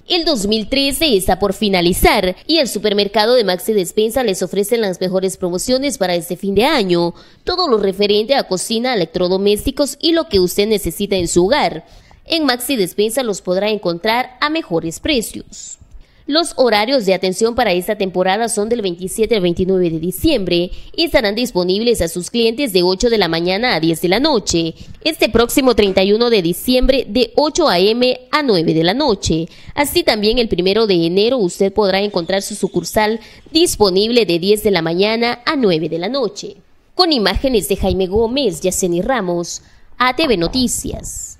El 2013 está por finalizar y el supermercado de Maxi Despensa les ofrece las mejores promociones para este fin de año. Todo lo referente a cocina, electrodomésticos y lo que usted necesita en su hogar. En Maxi Despensa los podrá encontrar a mejores precios. Los horarios de atención para esta temporada son del 27 al 29 de diciembre y estarán disponibles a sus clientes de 8 de la mañana a 10 de la noche. Este próximo 31 de diciembre de 8 a.m. a 9 de la noche. Así también el 1 de enero usted podrá encontrar su sucursal disponible de 10 de la mañana a 9 de la noche. Con imágenes de Jaime Gómez, Yaceni Ramos, ATV Noticias.